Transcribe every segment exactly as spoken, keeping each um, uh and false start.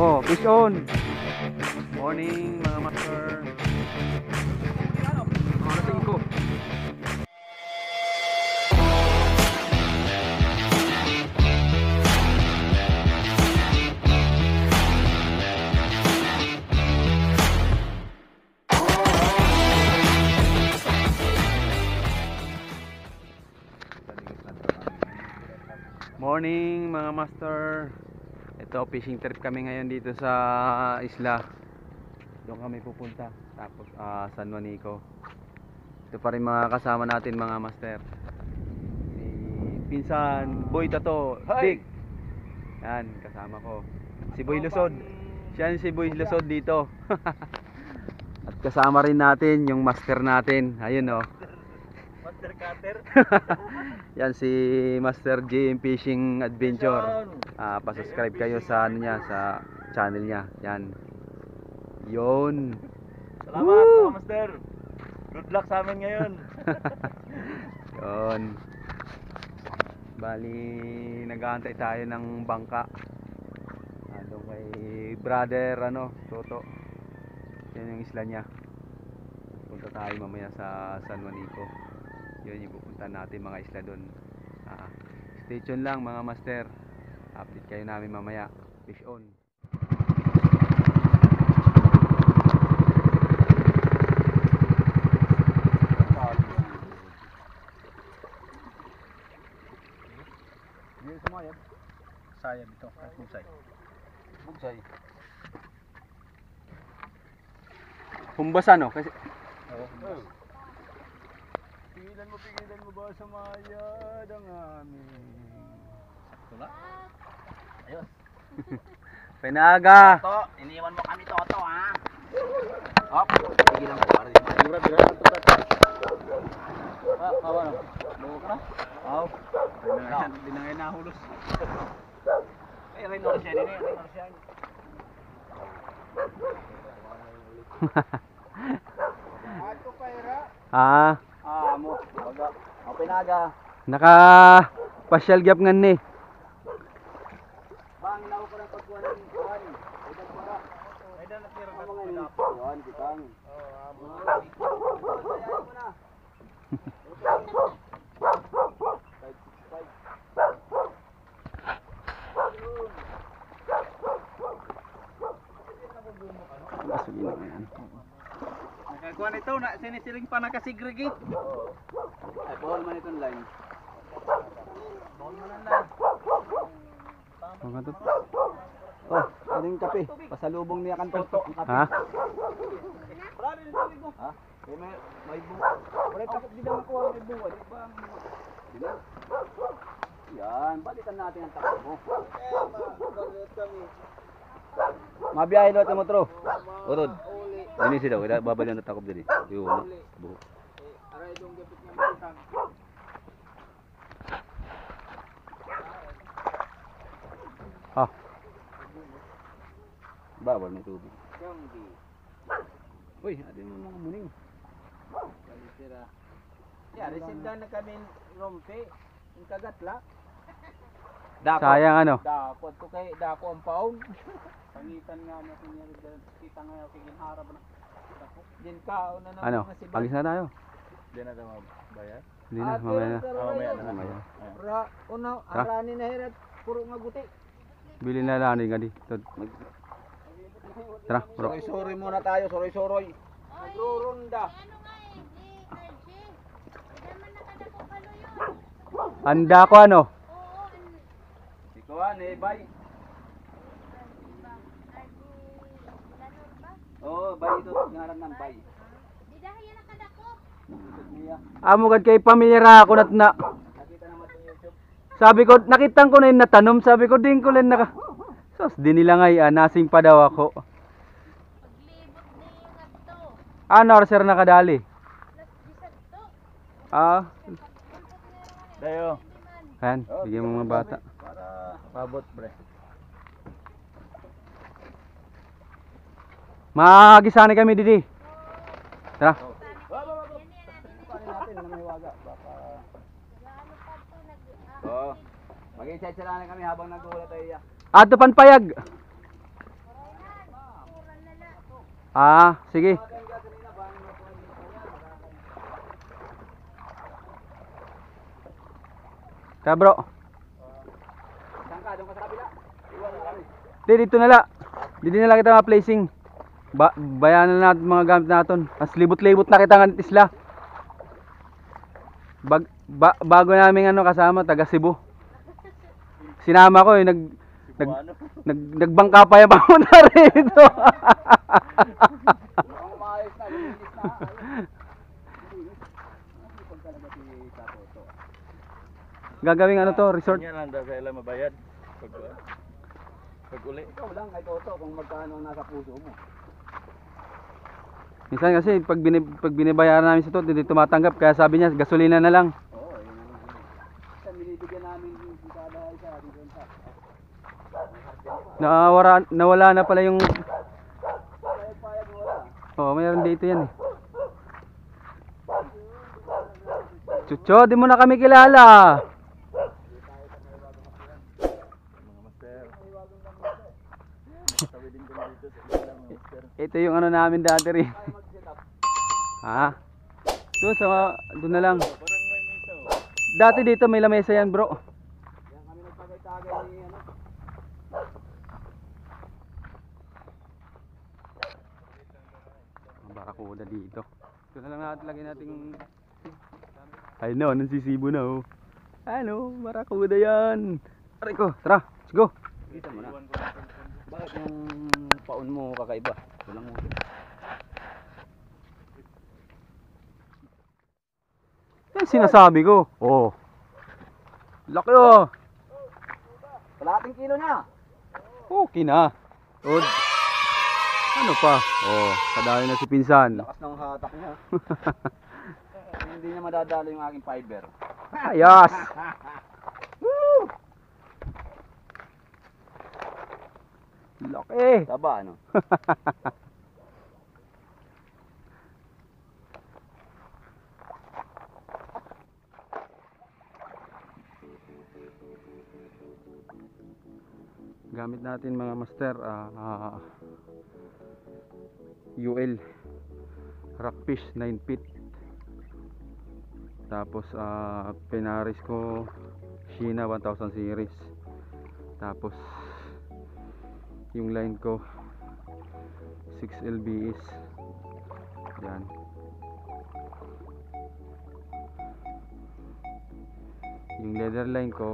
Oh, fish on. Morning mga master. Alas singko. Morning mga master. Ito, fishing trip kami ngayon dito sa isla. Doon kami pupunta. Tapos uh, San Juanico. Ito pa rin mga kasama natin mga master. Si Pinsan Boy Tato, Big. Yan, kasama ko. Si Boy Lusod. Siya si Boy Lusod dito. At kasama rin natin yung master natin. Ayun oh. Master Cutter. Yan si Master J M Fishing Adventure. Ah, pa-subscribe kayo sa ano niya, sa channel niya. Yan. Yon. Salamat mga master. Good luck sa amin ngayon. Yon. Bali, nag-aantay tayo ng bangka. Ah, doon kay brother ano, Toto. Yan yung isla niya. Punta tayo mamaya sa San Juanico. Yun yung pupuntahan natin mga isla doon. Ah, stay tuned lang mga master. Update kayo namin mamaya. Fish on. Hindi sumayad. Sayad ito. Bugsay. Bugsay. Humbasa no? Kasi Oo. Oh. Pigilan mo, pigilan mo ba sumayad ang amin? Sakto na? Ayos. Penaga. Toto, iniwan mo kami Toto ha. Hop, pigilan ko. Bira, bira. Ah, kawa na. Bawa ka na? Oo. Hindi na ngayon nahulos. Eh, rin oras yan. Rin oras yan. Ah, Ah, mo. Baga. Ang pinaga. naka pasyal gyap ngan ni. Bang, ilaw ko ng pagkuha ng kuhan. Idag mo na. Idag na tira ka mga inap. Kuhan, kitang. Oo, amo. Sayayin mo na. Masukin na yan. Nakakuha nito, na sinisiling pa nakasigrigate. Oo. Ay, bawal man itong line. Bawal man ang line. Mga to. Oh, ano yung kape? Pasalubong niya kan Toto ang kape. Ha? Wala rin yung tubig mo. Ha? Eh, may, may bunga. Wala takot din naman kuha, may bunga. Di ba? Di ba? Yan, balikan natin ang takot mo. Eh, ma-galit kami. Mabiyahe lo mo tro. Urod. Ini sila, wala babalian na takop diri. Yo, buho. Eh, aray dong gapit nga balikan. Ah. Bawal na tubig. Kambi. Uy, adin mo mga muning. Kalisira. Ya, receive na kami rompe. Yung kagatla. Dako. Sayang ano. Dako to kay dako ang paon. Pangitan nga natin niya kita nga kigin harap na. Dako. Din ka una na Ano? si Alis na tayo. Di na daw bayar. Hindi na, mamaya na. Mamaya na. Mamaya. Ra una Ha? arani na hirat puro nga guti. Bili na lang ni gadi. Tara, bro. Sorry sorry muna tayo, sorry sorry. Nagrurunda. Anda ko ano? Ikaw eh, bay. Oh, bay ito ngaran ng bay. Didahiya na kadakop. Niya. Amo gad kay pamilyara ako nat na. Nakita naman sa YouTube. Sabi ko, nakitang ko na yung natanom. Sabi ko, din ko lang naka... Sos, di nila ngay, ah, nasing pa daw ako. Paglibot na yung agto. Ano, sir, nakadali? Plus bisag to. Ah, Dayo. ayan, bigyan mo mga bata. Para pabot, bre. Magisanay kami, Didi. Tara. Paano natin na may waga? Baka... Gaano pa to nag... Oo. Mag-i-chat sila na kami habang nag-uula tayo iya. Ato panpayag. Ah, sige. Kaya bro. Saan ka? Doon ka sa kabila. Iwan mo kami. Di, dito na la. Dito na lang kita mga placing. Ba bayanan na natin mga gamit natin. Mas libot-libot na kita ng isla. Bag ba bago namin ano kasama, taga Cebu. Sinama ko eh, nag nag, nag nagbangka pa yung na rito. Mukhang maayos na. Luminis na. Ayun. Talaga si Tato. Gagawing ano to, resort. Yan lang daw sa ilang mabayad. Pag, pag uli. Ikaw lang kay Toto kung magkano ang nasa puso mo. Minsan kasi pag, binib pag binibayaran namin sa to, hindi tumatanggap. Kaya sabi niya, gasolina na lang. Oo, yun ang yun. Kasi binibigyan namin yung kada isa dito sa. Nawara, nawala na pala yung... Payag-payag mo wala. Oh, mayroon dito yan eh. Chucho, di mo na kami kilala. Mga master. Tawidin ko na dito sa ilang mga master. Ito yung ano namin dati rin. Ha? Doon sa, doon na lang. Parang may misa oh. Dati dito may lamesa yan bro. Yan kami nagtagay-tagay ni ano. Barakuda dito. Ito na lang natin lagyan nating... Ay no, nansisibo na oh. Ano, barakuda yan. Aray ko, tara, let's go. Kita mo na. Bakit yung paon mo kakaiba? Walang mo. Yan sinasabi ko. Oh. Laki oh. Kalahating kilo na. Okay na. Od. Ano pa? Oh, kadali na si pinsan. Lakas ng hatak niya. Hindi na madadalo yung aking fiber. Ayos. Woo! Laki. Taba ano? Gamit natin mga master uh, uh, U L Rockfish nine feet. Tapos uh, Penaris ko Sheena one thousand series. Tapos yung line ko six L B S. Yan. Yung leather line ko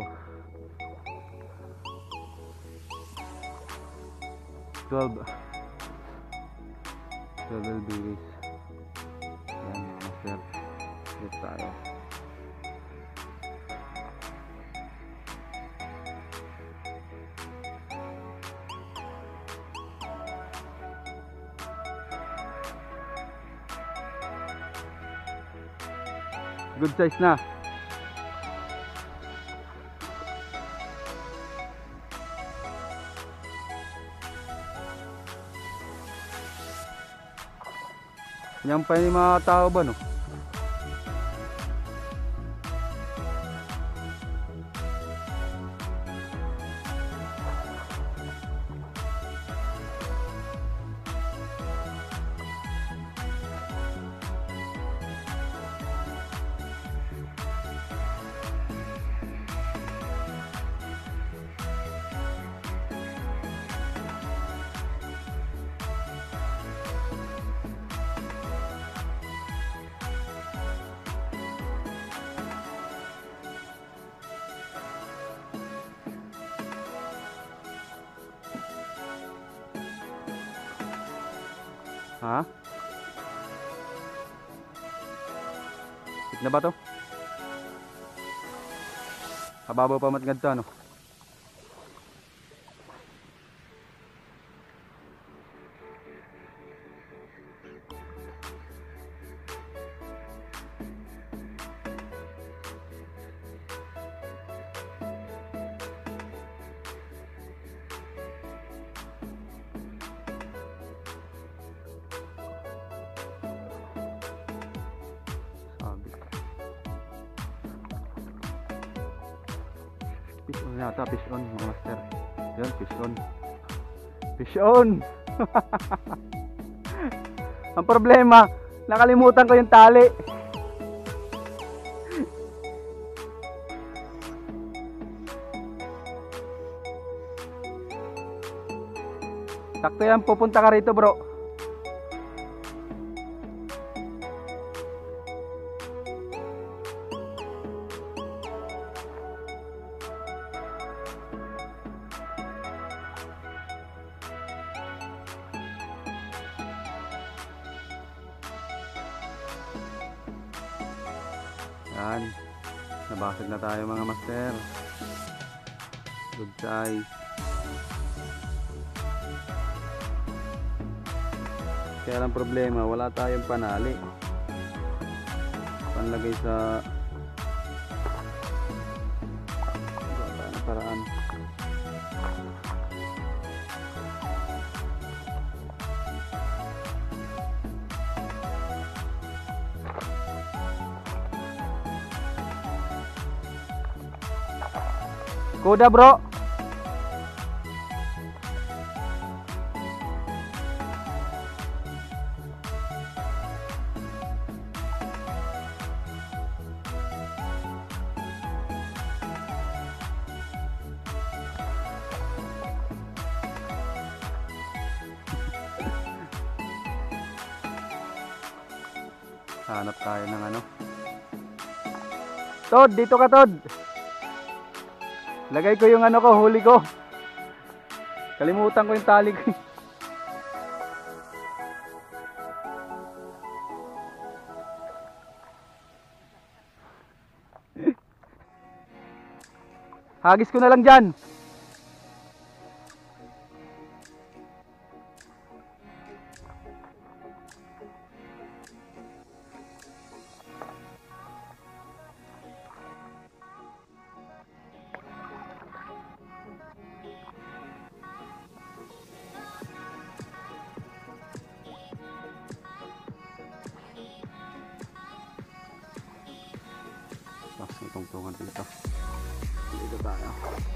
twelve twelve L B S. Yan mga master. Dito tayo. Good size na. Yan pa yung mga tao ba no? Ha? Hit na ba to? Hababaw pa matgad to ano? Fish on yata, fish on mga master. Yan, fish on. Fish on! Ang problema, nakalimutan ko yung tali. Sakto yan, pupunta ka rito bro. Yan, nabasag na tayo mga master. Good size. Kaya lang problema, wala tayong panali panlagay sa wala na paraan. Kuda bro. Hanap tayo ng ano. Tod, dito ka Tod. Lagay ko yung ano ko, huli ko. Kalimutan ko yung tali ko. Hagis ko na lang dyan. Tapos may tungtungan dito. Dito tayo.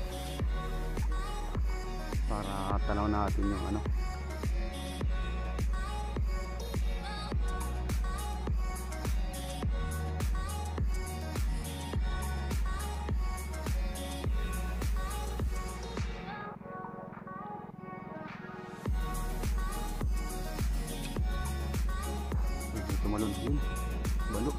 Para tanaw natin yung ano. Dito malun yun. Balo.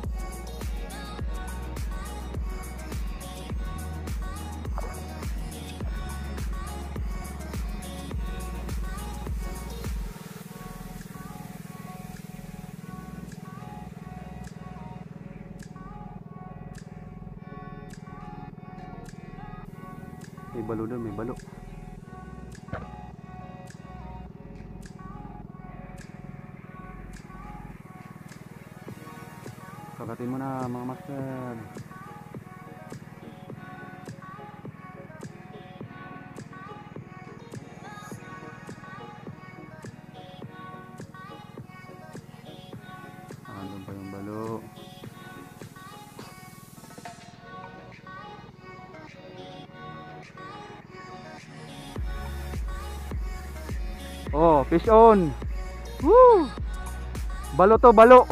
May balo doon, may balo. Kakatin mo na mga master. Ah, doon pa yung balo. Oh, fish on. Woo! Balo to, balo.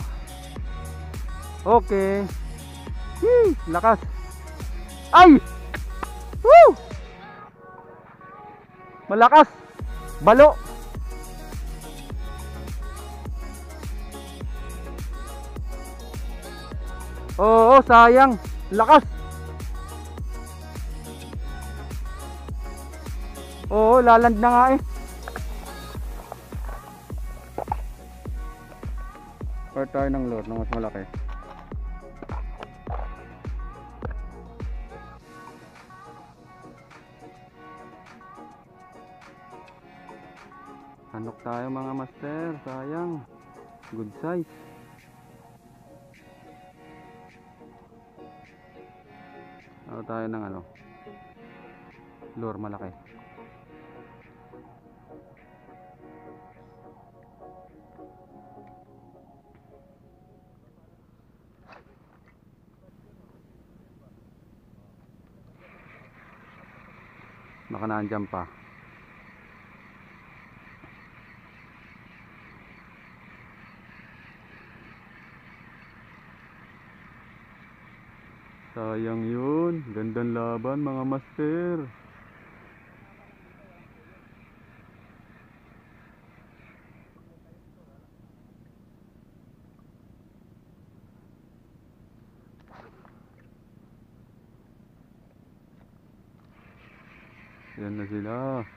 Okay. Hii, lakas. Ay! Woo! Malakas. Balo. Oo, sayang. Lakas. Oo, laland na nga eh. Or tayo ng lure na mas malaki. Hanok tayo mga master, sayang. Good size. Ano tayo ng ano? Lure malaki. Baka naandyan pa. Sayang yun. Gandang laban mga master. Yan na sila.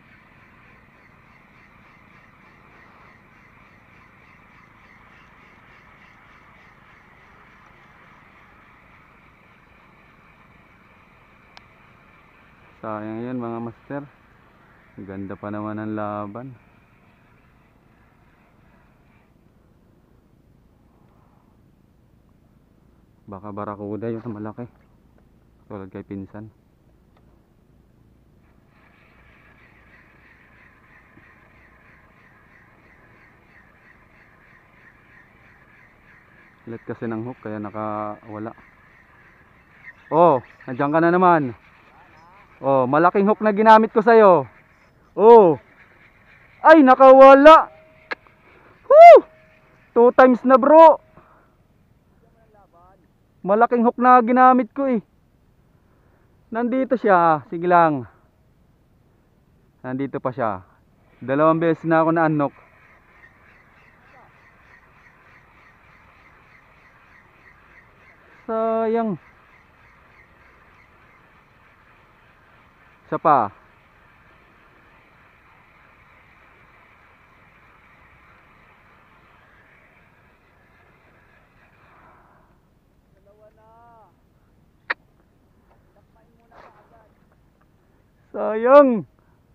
Sayang yan mga master. Ganda pa naman ang laban. Baka barakuda yung malaki. Tulad kay pinsan. Let kasi ng hook kaya nakawala. Oh, nandiyan ka na naman. Oh, malaking hook na ginamit ko sa'yo. Oh. Ay, nakawala. Woo! Two times na bro. Malaking hook na ginamit ko eh. Nandito siya. Sige lang. Nandito pa siya. Dalawang beses na ako na-unhook. Sayang. Isa pa. Sayang.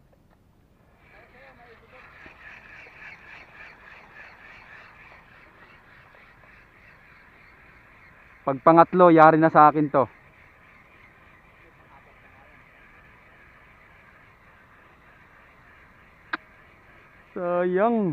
Pag pangatlo, yari na sa akin to. Sayang.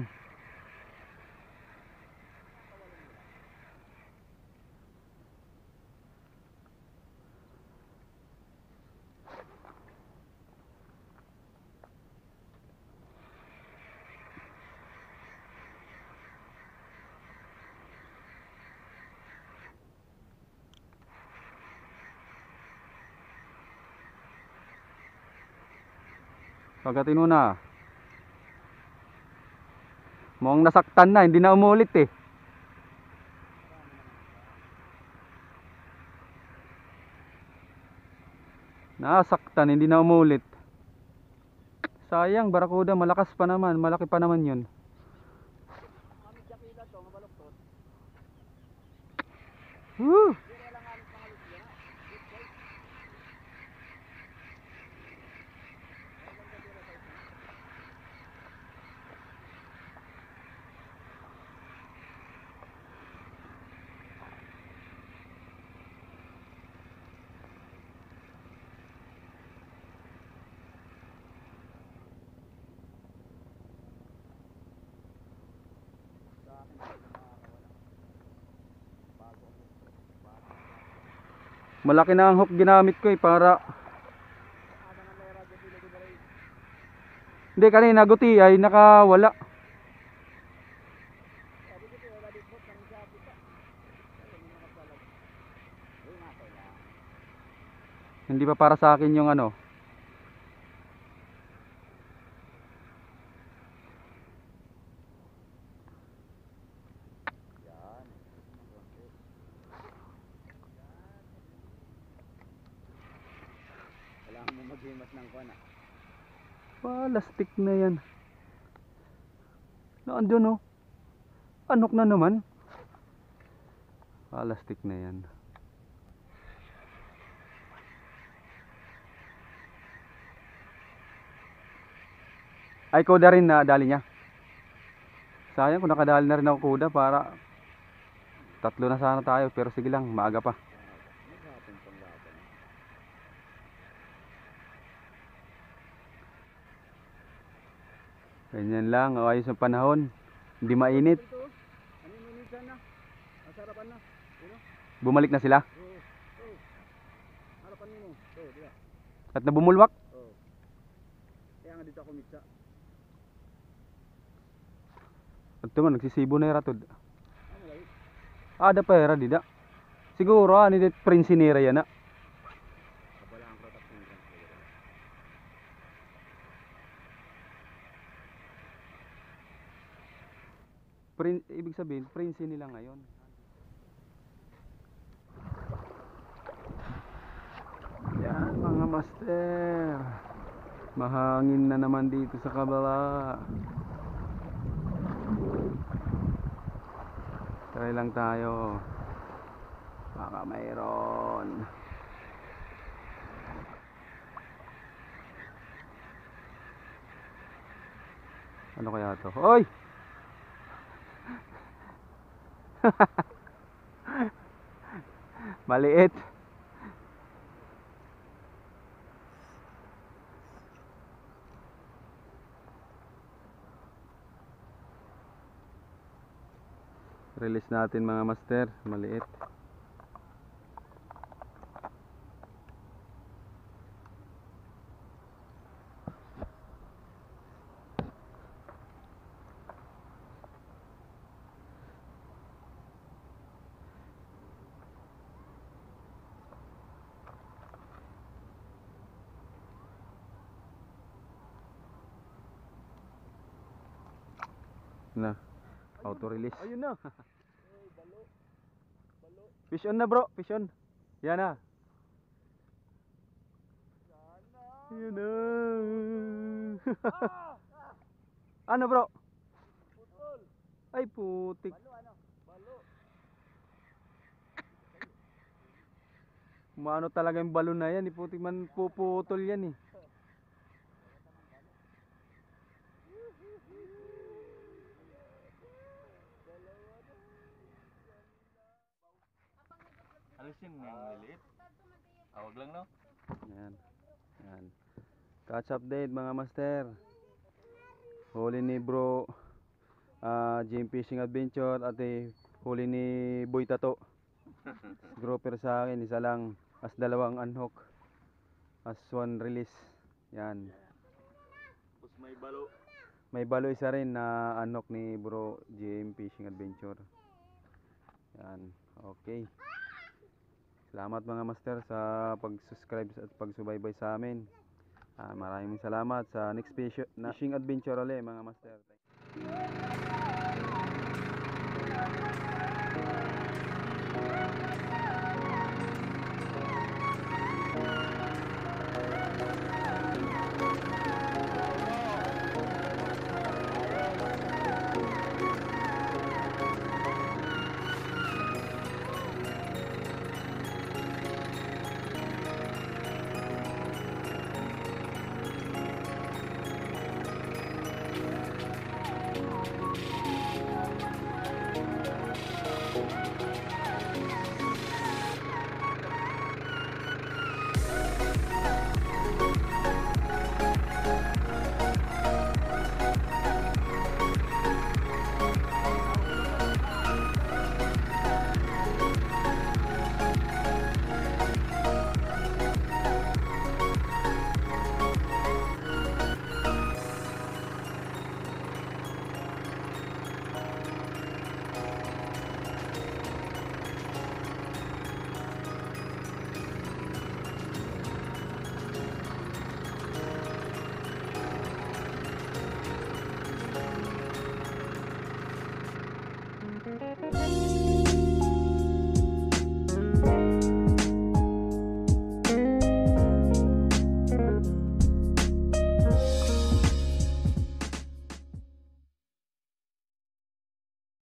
Pagatin mo na. Mukhang nasaktan na, hindi na umulit eh. Nasaktan, hindi na umulit. Sayang, barakuda, malakas pa naman, malaki pa naman yun. Woo! Malaki na ang hook ginamit ko eh para. Hindi, kanina guti ay nakawala. Hindi pa para sa akin yung ano. Kailangan mo maghimas ng kuwan ah. Plastic na yan. Naandun oh. Anok na naman. Plastic na yan. Ay, kuda rin na dali niya. Sayang kung nakadali na rin ako kuda para tatlo na sana tayo. Pero sige lang, maaga pa. Ganyan lang, o ayos ang panahon. Hindi mainit. Ano yung minsan na? Masarapan na. Ano? Bumalik na sila. Oo. Oo. Harapan mo. Oo, di ba? At nabumulwak. Oo. Kaya nga dito ako mitsa. At naman, nagsisibo na yung ratod. Ah, malay. Ada pa era, dida. Siguro, ani dit prinsinera yan na. Prin, ibig sabihin, prince nila ngayon. Yan mga master. Mahangin na naman dito sa kabala. Try lang tayo. Baka mayroon. Ano kaya to? Oy! Maliit. Release natin mga master, maliit. Na, auto release. Ayun na. Fish on na bro, fish on. Yan na. Yan na. Ano bro? Ay putik. Maano talaga yung balon na yan, iputik man puputol yan eh. Alisin mo yung maliit. Awag lang no? Yan. Yan. Catch update mga master. Huli ni bro uh, Jim Fishing Adventure at eh, huli ni Boy Tato. Grouper sa akin, isa lang. As dalawang unhook. As one release. Yan. Tapos may balo. May balo isa rin na unhook ni bro Jim Fishing Adventure. Yan. Okay. Salamat mga master sa pag-subscribe at pagsubaybay sa amin. Ah, maraming salamat sa next fishing adventure ulit mga master. Thank you.